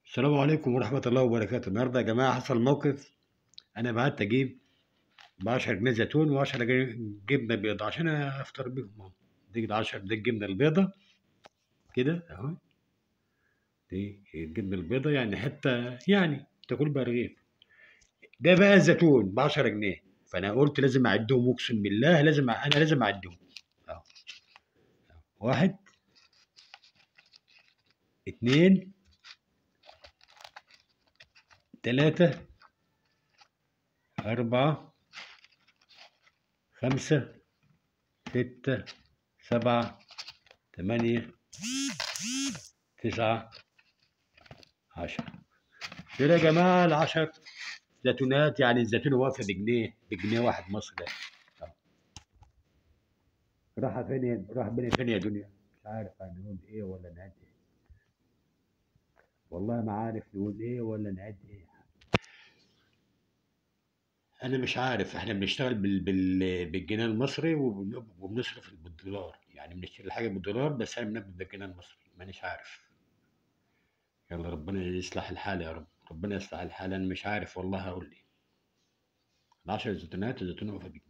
السلام عليكم ورحمة الله وبركاته. النهارده يا جماعة حصل موقف. أنا بعت أجيب ب10 جنيه زيتون و10 جنيه جبنة بيضة عشان أفطر بيهم أهو. دي دي الجبنة البيضة كده أهو. دي الجبنة البيضة يعني حتة يعني تاكل بقى رغيف. ده بقى الزيتون ب10 جنيه. فأنا قلت لازم أعدهم، أقسم بالله أنا لازم أعدهم أهو. واحد، اتنين، تلاتة، أربعة، خمسة، ستة، سبعة، تمانية، 9، 10. دول يا جماعة ال10 زيتونات، يعني الزيتونة واقفة بجنيه واحد مصري. أهو. راح فين، راح بين فين يا دنيا؟ مش عارف هنقول ايه ولا نعد ايه. والله ما عارف نقول ايه ولا نعد ايه. انا مش عارف، احنا بنشتغل بالجنيه المصري وبنصرف بالدولار، يعني بنشتري الحاجة بالدولار بس احنا بناخد بالجنيه المصري، مانيش عارف. يلا ربنا يصلح الحال يا رب، ربنا يصلح الحال. انا مش عارف والله هقول ايه. ال10 زيتونات، الزيتونة واقفة بجنيه.